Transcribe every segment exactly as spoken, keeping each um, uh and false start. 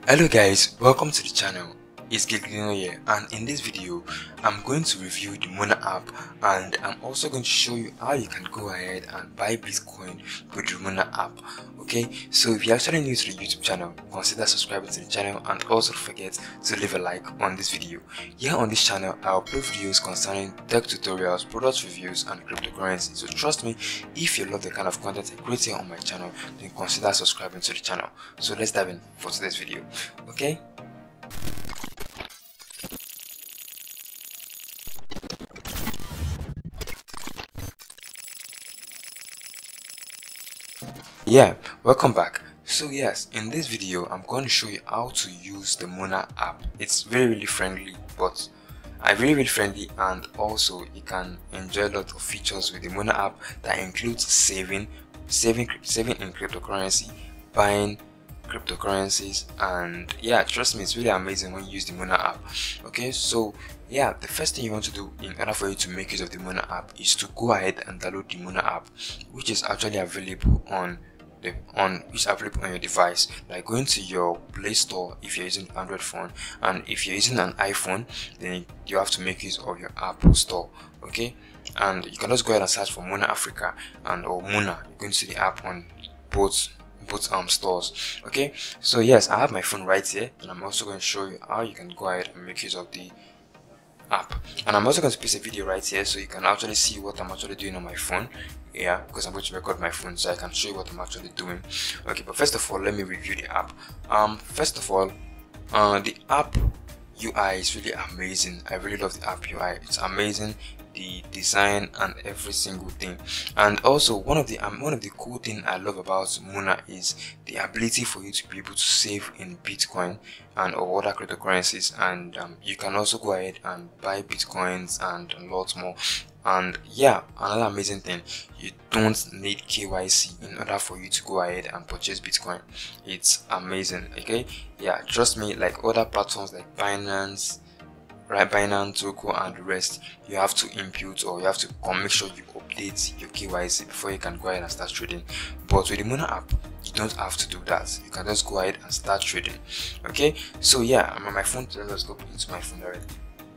Hello guys, welcome to the channel. It's Giglino here, and in this video I'm going to review the Mona app, and I'm also going to show you how you can go ahead and buy Bitcoin with the Mona app. Okay, so if you're actually new to the YouTube channel, consider subscribing to the channel and also don't forget to leave a like on this video. Here on this channel I upload videos concerning tech tutorials, product reviews and cryptocurrency, so trust me, if you love the kind of content I create here on my channel, then consider subscribing to the channel. So let's dive in for today's video. Okay. Yeah, welcome back. So yes, in this video I'm going to show you how to use the Mona app. It's very really friendly, but I really really friendly, and also you can enjoy a lot of features with the Mona app that includes saving, saving, saving in cryptocurrency, buying cryptocurrencies, and yeah, trust me, it's really amazing when you use the Mona app. Okay, so yeah, the first thing you want to do in order for you to make use of the Mona app is to go ahead and download the Mona app, which is actually available on the on which is available on your device, like going to your Play Store if you're using Android phone, and if you're using an iPhone, then you have to make use of your Apple Store. Okay, and you can just go ahead and search for Mona Africa and or Mona. You're going to see the app on both both um stores. Okay, so yes, I have my phone right here, and I'm also going to show you how you can go ahead and make use of the app, and I'm also going to place a video right here so you can actually see what I'm actually doing on my phone. Yeah, because I'm going to record my phone so I can show you what I'm actually doing. Okay, but first of all, let me review the app. Um first of all, uh the app U I is really amazing. I really love the app U I. It's amazing, the design and every single thing. And also one of the um, one of the cool thing I love about Mona is the ability for you to be able to save in Bitcoin and or other cryptocurrencies, and um, you can also go ahead and buy Bitcoins and a lot more. And yeah, another amazing thing, you don't need K Y C in order for you to go ahead and purchase Bitcoin. It's amazing. Okay, yeah, trust me, like other platforms like Binance, right, Binance, Zoco and the rest, you have to impute or you have to come make sure you update your K Y C before you can go ahead and start trading. But with the Mona app, you don't have to do that. You can just go ahead and start trading. Okay, so yeah, I'm on my phone. Let's go into my phone directly.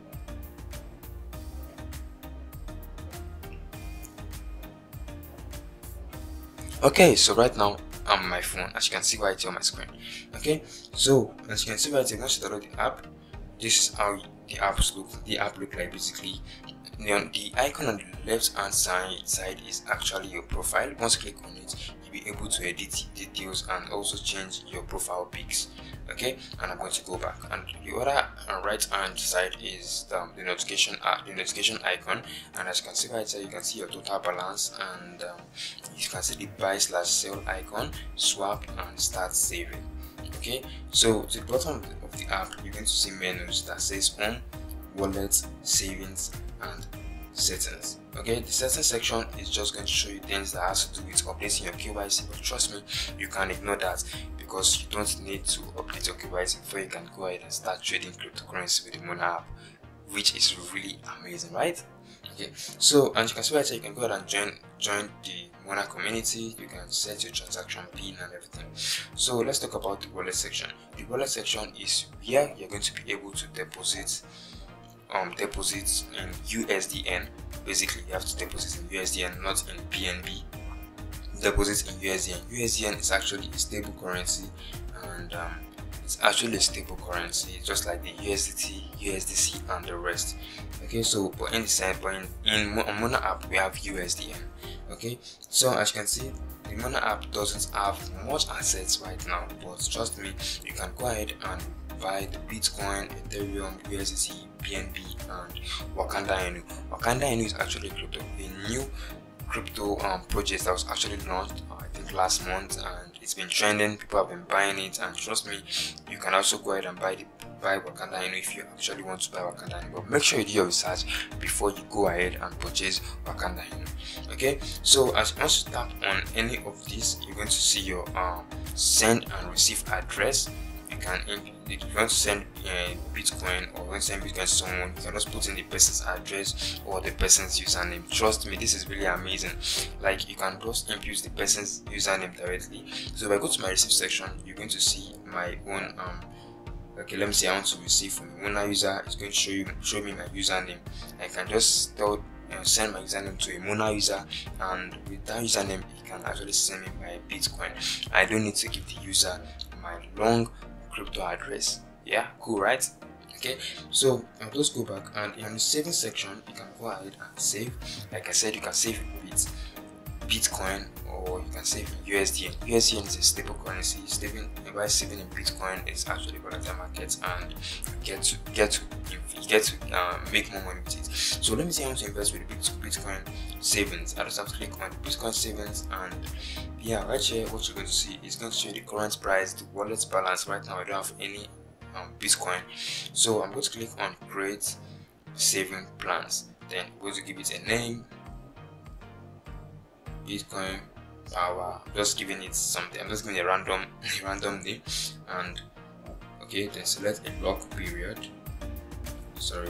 Okay, so right now I'm on my phone, as you can see right here on my screen. Okay, so as you can see right here, once you download the app, this is how the apps look the app look like. Basically, the, the icon on the left hand side side is actually your profile. Once you click on it, you'll be able to edit details and also change your profile pics. Okay, and I'm going to go back, and the other uh, right hand side is um, the notification uh, the notification icon, and as you can see right here, you can see your total balance, and um, you can see the buy slash sell icon, swap and start saving. Okay, so to the bottom of the, of the app, you're going to see menus that says home, wallet, savings and settings. Okay, the settings section is just going to show you things that has to do with updating your K Y C, but trust me, you can ignore that because you don't need to update your K Y C before you can go ahead and start trading cryptocurrency with the Mona app, which is really amazing, right? Okay, so as you can see right here, you can go ahead and join join the Mona community. You can set your transaction pin and everything. So let's talk about the wallet section. The wallet section is where you're going to be able to deposit um deposits in U S D N. Basically, you have to deposit in U S D N, not in P N B. Deposits in U S D N. U S D N is actually a stable currency, and um, it's actually a stable currency, just like the U S D T, U S D C, and the rest. Okay, so but in the same, but in, in Mona app we have U S D N. Okay, so as you can see, the Mona app doesn't have much assets right now, but trust me, you can go ahead and buy the Bitcoin, Ethereum, U S D T, P N B, and Wakanda Inu. Wakanda Inu is actually crypto, a new crypto um, project that was actually launched uh, I think last month, and it's been trending. People have been buying it, and trust me, you can also go ahead and buy the buy Wakanda Inu if you actually want to buy Wakanda Inu, but make sure you do your research before you go ahead and purchase Wakanda Inu. Okay, so as once you tap on any of these, you're going to see your um, send and receive address. you can, if you want to send uh, Bitcoin or want to send Bitcoin to someone, you can just put in the person's address or the person's username. Trust me, this is really amazing. Like, you can just input the person's username directly. So if I go to my receipt section, you're going to see my own um okay, let me say I want to receive from a Mona user. It's going to show you show me my username. I can just tell uh, send my username to a Mona user, and with that username it can actually send me my Bitcoin. I don't need to give the user my long crypto address. Yeah, cool, right? Okay, so I'll just go back, and in the saving section you can go ahead and save. Like I said, you can save with Bitcoin, or you can save in U S D N. U S D N is a stable currency. Saving by saving in Bitcoin is actually volatile markets, and you get to get to you get to uh, make more money with it. So let me say I want to invest with Bitcoin savings. I just have to click on Bitcoin savings, and yeah, right here what you're going to see is going to show you the current price, the wallet balance. Right now I don't have any um, Bitcoin, so I'm going to click on create saving plans. Then I'm going to give it a name, Bitcoin power. I'm just giving it something. I'm just giving a random a random name, and okay, then select a lock period. Sorry,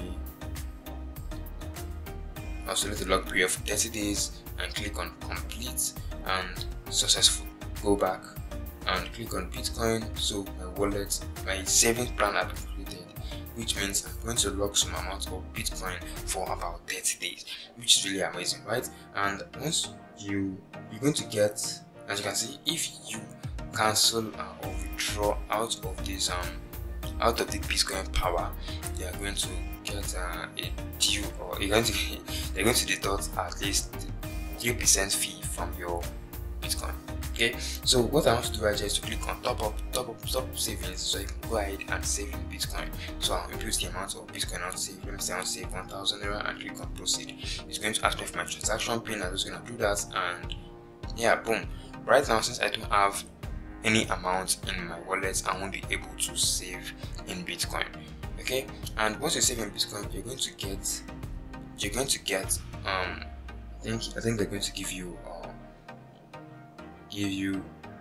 I'll select a lock period for thirty days and click on complete and successful. Go back and click on Bitcoin. So my wallet, my savings plan have been created, which means I'm going to lock some amount of Bitcoin for about thirty days, which is really amazing, right? And once you you're going to get, as you can see, if you cancel uh, or withdraw out of this um out of the Bitcoin power, they are going to get uh, a due, or you're going to they're going to deduct at least three percent fee from your Bitcoin. Okay, so what I want to do right here is to click on top up top up top up savings, so you can go ahead and save in Bitcoin. So I'll input the amount of Bitcoin I want to save. Let me say I want to save one thousand naira and click on proceed. It's going to ask me for my transaction pin. I'm just going to do that, and yeah, boom. Right now, since I don't have any amount in my wallet, I won't be able to save in Bitcoin. Okay, and once you save in Bitcoin, you're going to get you're going to get um I think I think they're going to give you uh, give you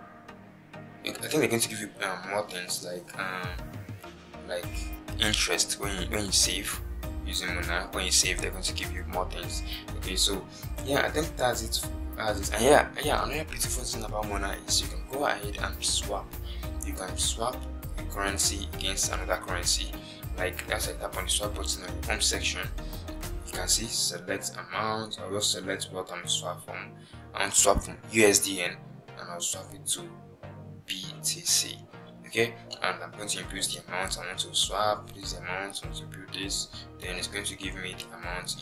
I think they're going to give you um, more things like um like interest when you when you save using Mona. When you save, they're going to give you more things. Okay, so yeah, I think that's it. As it. And yeah, yeah, another beautiful thing about Mona is you can go ahead and swap. You can swap a currency against another currency. Like as I tap on the swap button on the home section, you can see select amount. I'll just select what I'm swap from. I want to swap from U S D N, and I'll swap it to B T C. Okay, and I'm going to input the amount I want to swap. This amount I want to input this. Then it's going to give me the amount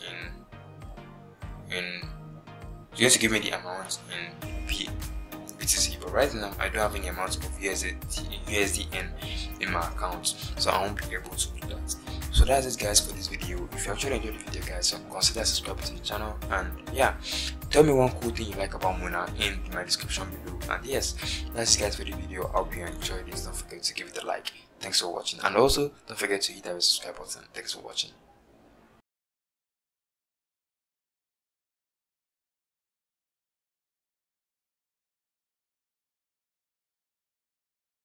in in. It's going to give me the amount in B T C, but right now I don't have any amount of U S D N in my account, so I won't be able to do that. So that's it, guys, for this video. If you actually enjoyed the video, guys, so consider subscribing to the channel, and yeah, tell me one cool thing you like about Mona in my description below. And yes, that's it, guys, for the video. I hope you enjoyed this. Don't forget to give it a like. Thanks for watching, and also don't forget to hit that subscribe button. Thanks for watching.